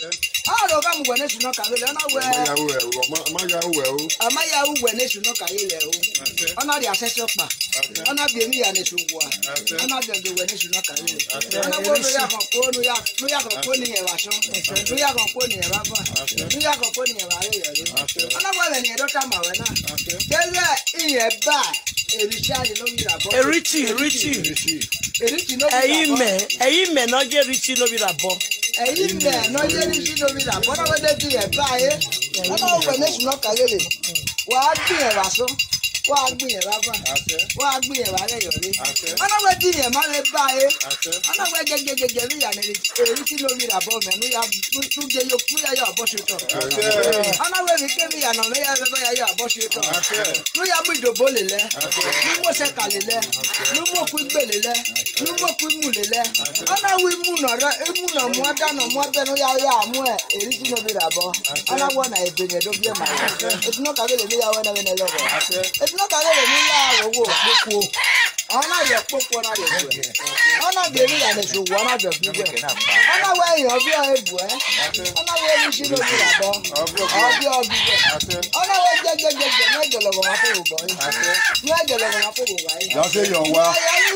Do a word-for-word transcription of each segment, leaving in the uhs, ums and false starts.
Ah, no, come when it's not coming. I know where My well. Amaya when it's not coming. I'm not the assessor. I'm not the me and it's one. I'm not the when it's not coming. I'm not going to have a phone. We have we have a phone here. We have a phone here. We have a phone here. I'm not going to come out now. There's a bag. A Richie, Richie, Richie, no, amen, amen, not get Richie no with a bomb. Amen, not get Richie no with a bomb. What about the buy it? I know when it's not a lily. What be a vassal? What be a rapper? What be a valley? I know where the money buy it. I know where get get get get and Richie no with a bomb, and we have to get your clear your bush. I know where we came here and I have a bush. We have with the bully. No more secalile, no more quick belly, no more quick mulele. And I will moon or a moon or more than or more than we are more. It is no bit about. And I want to bring it up your mind. It's not a little bit when I'm in a lover. It's not a little bit. I'm not your book what I do. I'm not the real and it's one of the people. I'm not wearing your head. I'm not wearing she don't be about. I'll be all good. I'm not wearing the regular of my boy. Don't say your wife.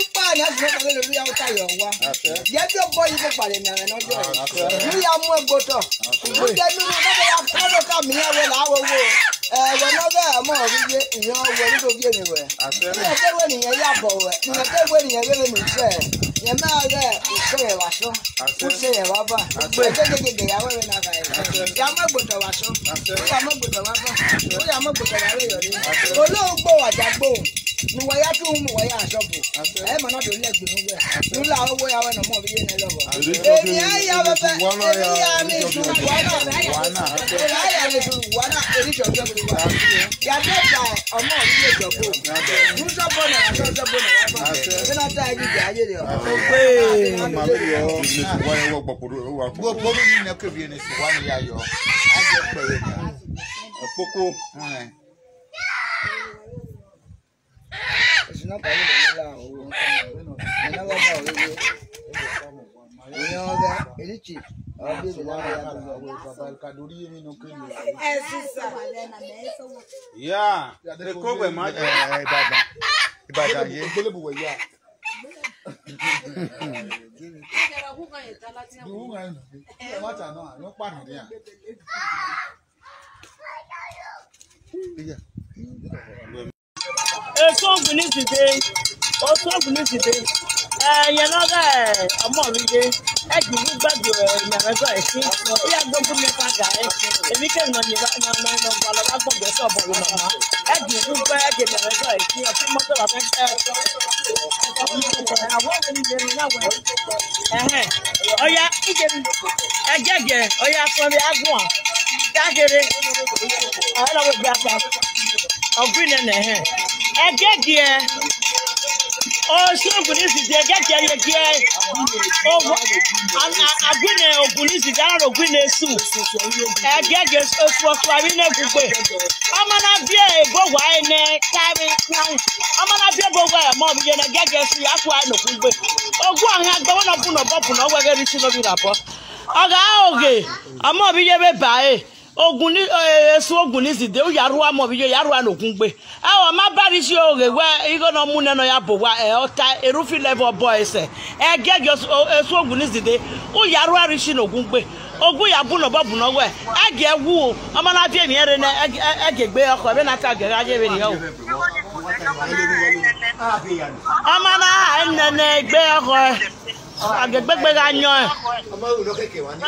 Get your boy in the party now and not we are more butter. We get me never come here when I will go. Whenever more in your way to be anywhere. I said, when you're yabo, you're when you're really say, you're not there. You say a washer. You say a rubber. I think they are wearing a guy. Yama butter washer. Yama butter washer. Yama butter washer. Oh, no, go at that bone. No way at home, way I shop. I am not doing that. You allow away our more being a lover. I have a one. I am one. I am yeah, that or more years ago. Who's up on it? Who's up on it? Then I tell you, I did it. Go put in the Caribbean is one year. I just play a poco. It's not you know that it's cheap. Yeah, the cover much. It's so good today. Also, good today. You know that I'm not reading. I give you back your never I see. Yeah, don't put me back. If you can, you don't know, no, no, no, I'm going to stop on Mama. I give you back in never I see. A few months of I want to be in that way. Oh, yeah, I get it. Oh, yeah, for the Agua. I get it. I don't know what I'm green in the hair. I get it. Oh, so police is there. Get here, get here. Oh, I'm going to police is out of Guinea soup. I get this for Farina. I'm gonna be a go wine, carry. I'm gonna be a go wine, mom. You're gonna get this. You have to know. Oh, go on, I'm going to put a bubble. No, we're going to be up. Okay, I'm not be able to buy. Oguni eh so oguni si de o yaruwa mo bi yaruwa no kunpe ah o ma bari si o ge we you go no mu ne no ya bo wa eh ota erufi level boys eh e ge ge so oguni si de o yaruwa ri si no kunpe ogun ya bu no bo bu no we e ge wu o ma na fi emi ere ne e ge gbe oko be na ta ge aje be ni o ama na enne ne gbe oko age gbegbe ga yan ama wo lo keke wa ni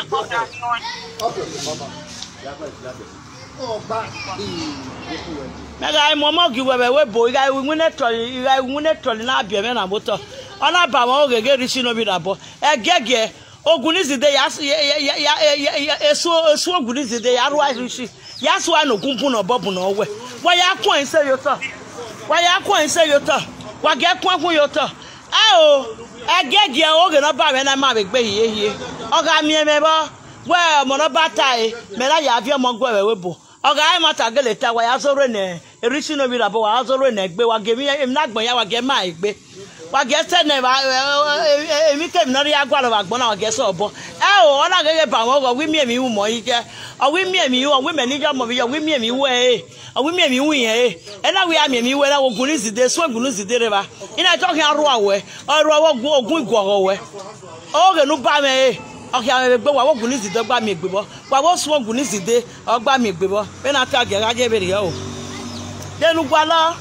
mega momo gi webe we bo iga wi ne troli iga wi ne troli na abia me na moto ona ba won ogege richi no bi na bo egege ogunizide ya ya eso eso ogunizide ya ru richi ya so an ogunpun no bobu no we wa ya kwon se yoto wa ya kwon se yoto wa ge kwon kwon yoto a o egege oge no ba me na ma be gbe hiye hiye oga mi eme bo well, Monobata, Mela Yavia Mongwe Webo. Okay, I'm not a geleta, why I saw Rene, a rich no bit about Azor Rene, but what gave me a Nagboya, get my be. wa gese ne ba emi kem no ri agwalo ba gbona wa gese obo e o ona gege ba won go wi mi emi wu mo yi je o wi mi emi wu o wi me ni jo mo bi yo wi mi emi wu e o wi mi emi wu yen e na wi ami emi wu na wo gun ni zide so gun ni zide re ba ina to kan ro awe o ro wo gun ogun igwo we o ge nu ba me e o ki ame gbe wa wo gun ni zide gba mi gbe bo wa wo so gun ni zide o gba mi gbe bo be na ta ge ga je be re o denu gwa lo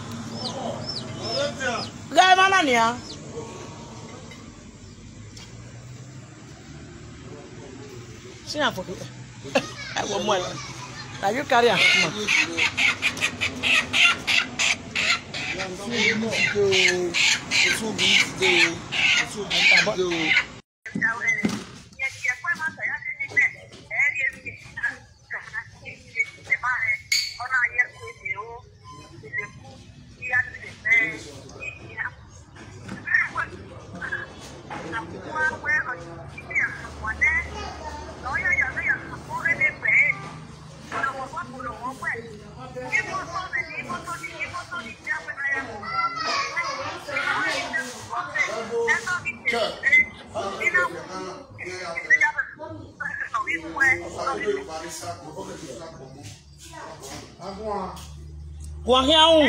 ga ma na ni a Sina for I want more. Now you carry on. Guarrião.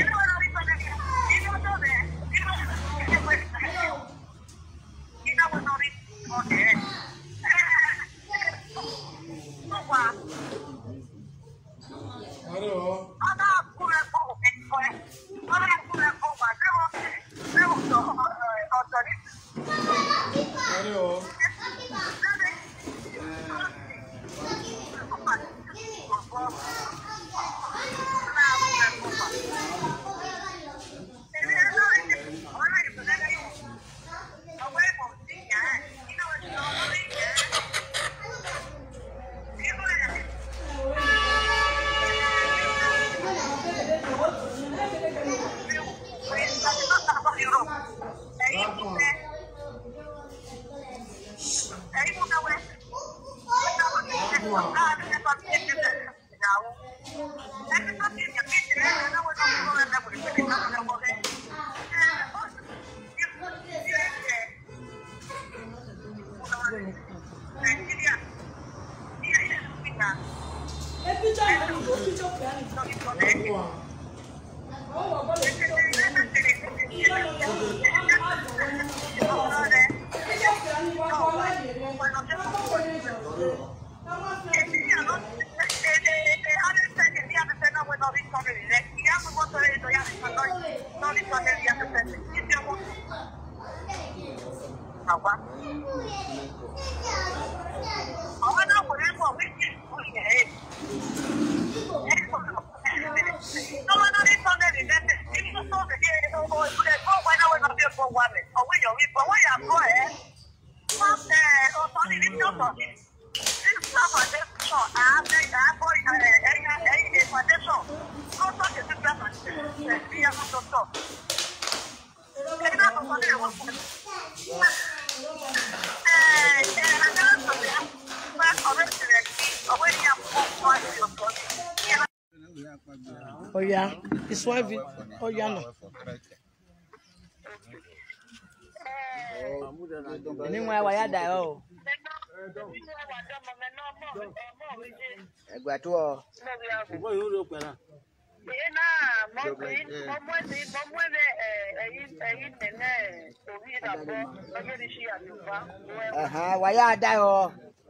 Oh yeah, it's one. Oh yeah, no. Anyway, why I die? Oh. Egba to o. Mo yo ro pe na. E na mo mo mo se mo mo le eh eh nene obi da bo Don Richie atuba. Aha, why I die oh.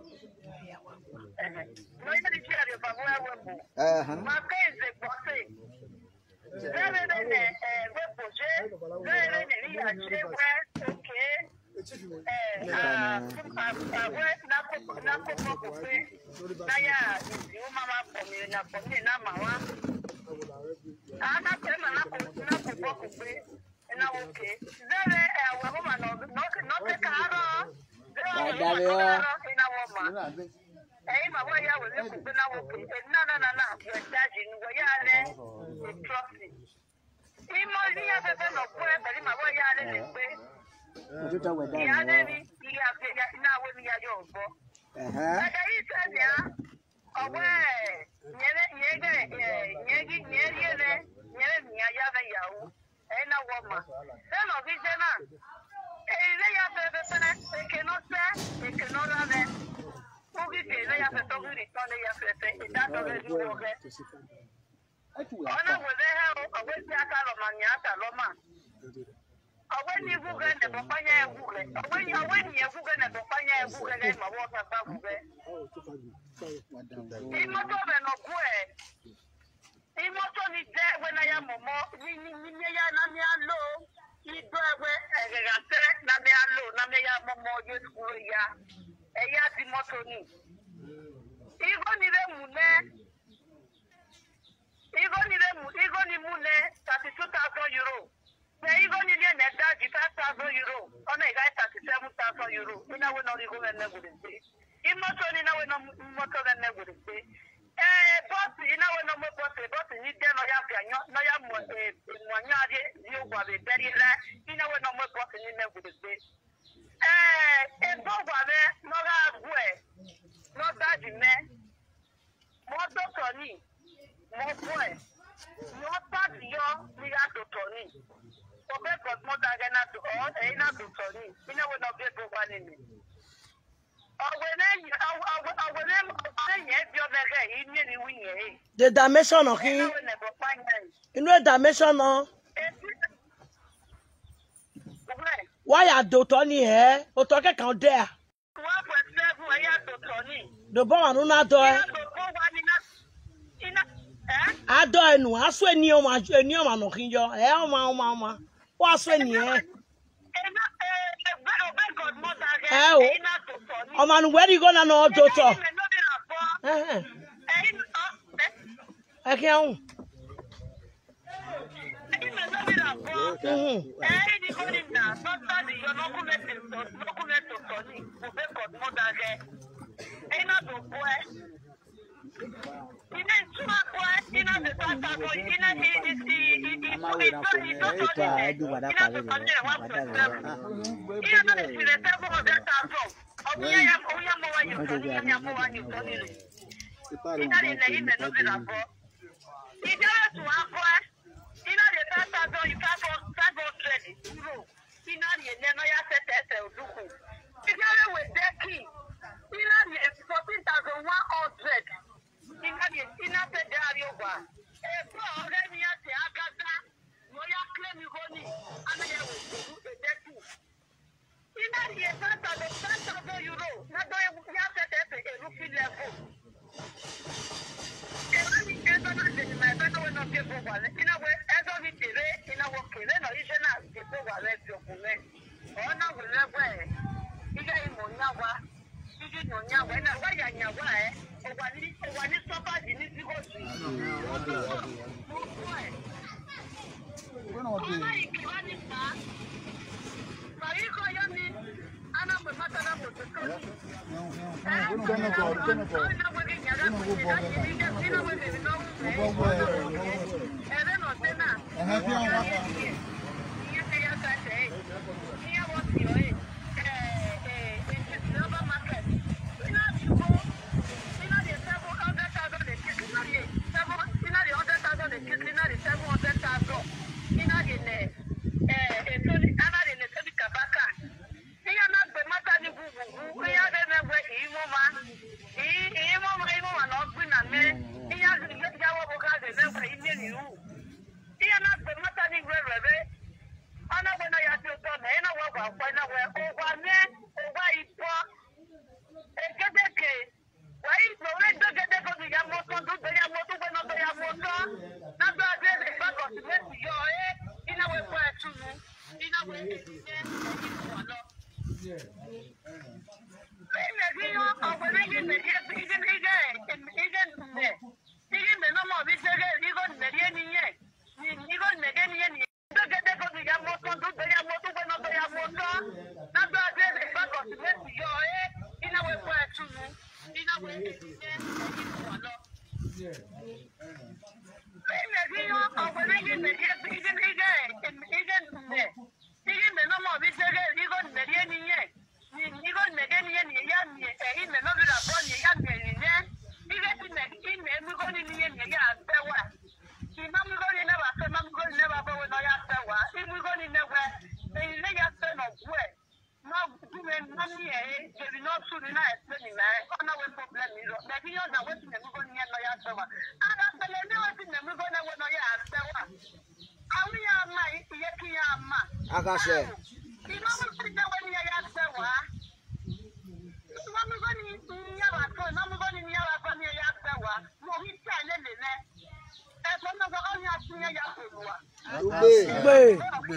No Don Richie atuba wo e wo. Aha. Ma ke ze gbose. Zere ne eh we poje. Zere ne ri a che we okay. Eh ah ah we na ko na ko ko pe. Na ya ni o mama po mi na po mi na ma wa. Ah na pe ma na ko na ko ko pe. Na okay. Zere eh we mo ma no no no te karo. Zere na wo ma. Eh ma wa ya we ko pe na okay. Na na na na we daji ni we ya le trust. Imo ni ya fe fe no po e beri ma wa ya le le pe. Ojuta we da. Ya le ni ya fe ya na we ni ya yo bo. Eh eh. Ada yi se ya. Owe nyere nyege nyegi nyeri le nyere ni ya ya ve ya o. Eh na wo ma. Se no bi se na. really turn the yesterday. That already work. Ona wele ha awesi aka lo manyata lo ma. Aweni buga ne bofanya ebuge. Aweni aweni ebuge ne bofanya ebuge ne ma wo ka ba buge. Imoto be no kwe. Imoto ni de we na ya momo ni ni ni ya na mi alo. Ido ewe egega tere na mi alo na mi ya momo yo skuru ya. Eya di moto ni. Igo ni le mune. Igo ni le mu igo ni mune thirty-two thousand euro. The Igo ni le ne da five thousand euro. Ona iga thirty-seven thousand euro. Ina we no igo ne gure se. Imoto ni na we no moto ne gure se. Eh boss ina we no mo boss boss ni de no ya fi anyo no ya mo eh mo anya de di ogwa be beri la. Ina we no mo boss ni ne gure se. Eh e bo gwa me no ga gwe. No da di me. Mo do to ni. Mo boy. No part yo ni ga do to ni. Obe got more than na to all e na do to ni. Ina we no be go one ni. The dimension of him. You know the dimension of. Why are Dotoni here? O talk account there. The boy no na do. I do no. I swear ni o ma ni o ma no kinjo. Eh o ma o ma o ma. Wa swear ni eh. Eh o man, where you gonna know doctor? Eh eh. Okay. Mhm. Money, eh, there is no food in that. But you na wetin na mugo ni no ya sewa ana bele ni wetin na mugo na we no ya sewa awi ya ma iye ki ya ma aka se ino mo ti na we ni ya sewa ino mugo ni ni ya wa ko ino mugo ni ni ya wa ko ni ya sewa mo hi ta le le ne e so na go on ya ti ya sewa ugbe Gbe.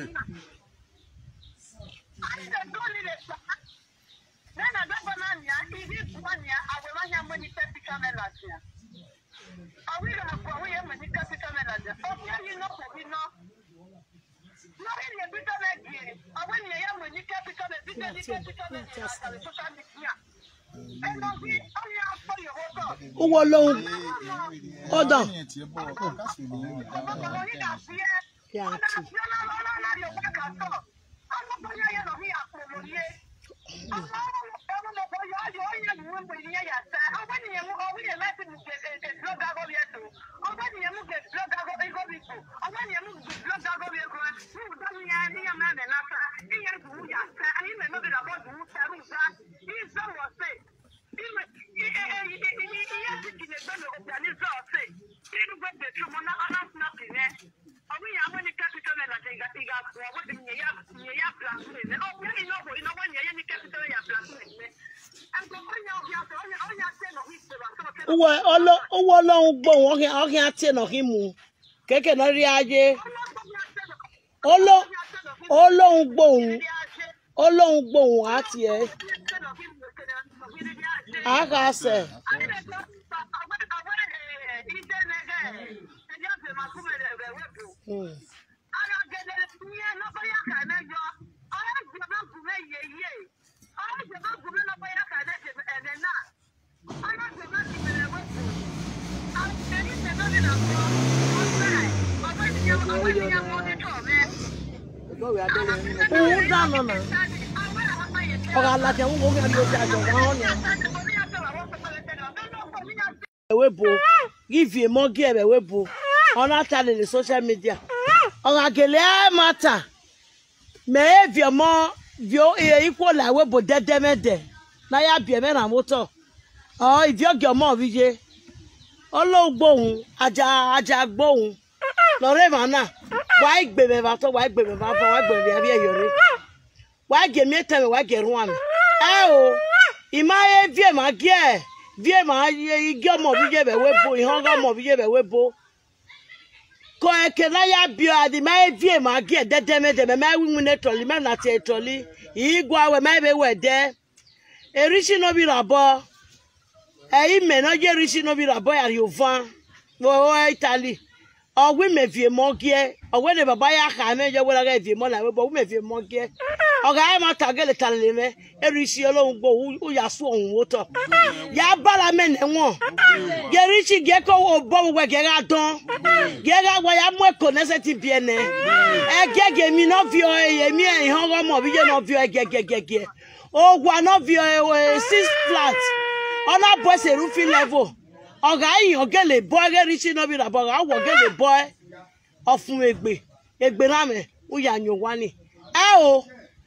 I don't do it. Then I don't know. If it's one year, I will run your money to become a last year. I will have for we have money to become a last year. Oh, yeah, you know, we know. No, in a bit of a year. I will have money to become a bit of a social media. And I'll be only out for your hotel. Who alone? Hold on. Yeah, too. Uwe olo uwe lo ngbo won ke o ke ati no ki mu keke no ri aje olo olo ngbo olo ngbo ati e aka se mm Oh, no, no, no. Oga la ke un go ke lo ja jo wa on ya. Webo give you more gear webo on after the social media. Oga gele matter. Me if you more you equal la webo dedemede. Na ya bi me na motor. Oh, if you get more vije. Olo gbohun aja aja gbohun. Lore mana. Why gbe me ba to why gbe me ba fa why gbe me abi eyore. Why get me tell me why get one. Eh o. Imaye vie ma gie. Vie ma ige mo bi je be webo, ihon go mo bi je be webo. Ko e ke na ya bio adi ma vie ma gie dedeme de me ma wi mu ne troli me na te troli. Igwa we ma be we de. E rishi no bi rabo. E ime no je rishi no bi rabo ya yovan. Wo Italy. Oh, we may be more gear, or when the Babaya can make your way again, if you more like we may be more gear. Okay, I'm not a girl telling me every she alone go who ya swung water. Ya balamen and one. Get Richie Gecko or Bob where get out done. Get out why I'm more connected to N A. I get me no view, me and hung on vision of you. I get get get get. Oh, one of your six flats on our boys a roofing level. Oga yin get le boy get Richie no be about I will get the boy ofun egbe egbe na me u ya yan wa ni eh o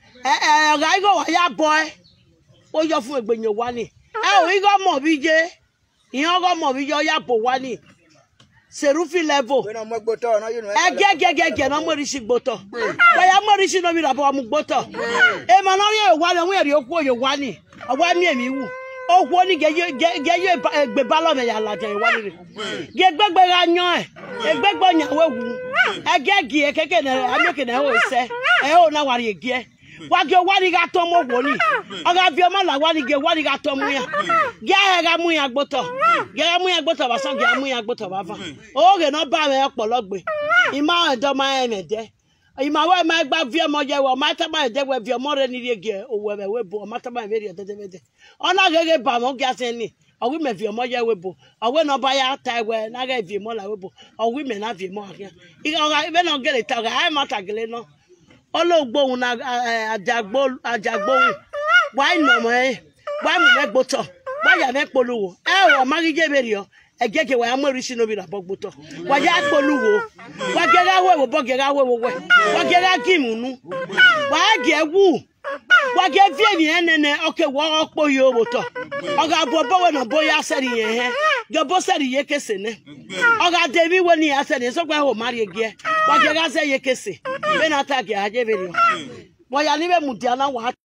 eh oga go wa ya boy o yo fun egbe yan wa ni eh o igo mo bi je iyan go mo bi yo ya bo wa ni serufi level we no mo gboto no you know eh ge ge ge ge no mo Richie gboto wa ya mo Richie no be about mu gboto e ma no ye wa le won eri oku oyo wa ni owa mi emi wu oh, what you get you get you a ballon and a latte. Get back by a young, a back by your I get gear, I'm looking at what say. I don't know what you get. What you what you got to more money? I got your mother, what you get, what you got to me. Get a gamuya butter. Get a muya butter or some gamuya butter. Oh, you're not bad up for logby. In my domain, there. In my way, my back via my or my time, there will be a more than a year or whether we bought matter by video. On I get Bamo gas any, or women via my webo, or when I buy out time when I gave you more like webo, or women have you more here. You know, I don't get it. I'm not a galeno. Olo bone a jagbo, a jagbo. Why no, eh? Why make butter? Why I make polu? Oh, Maggie Gaberio. I get away, I'm Richie no be a bogbuto. Why ya polu? Why get away with bog get away? Why get a kimunu? Why get woo? Why get Vivian and okay, walk for you? I got Bobo and a boy. I said, yeah, Your boss said ye kissing. Oga David when he said so go home marry again. What you guys say ye kissing. Then attack ya video. Why you leave Mutiana what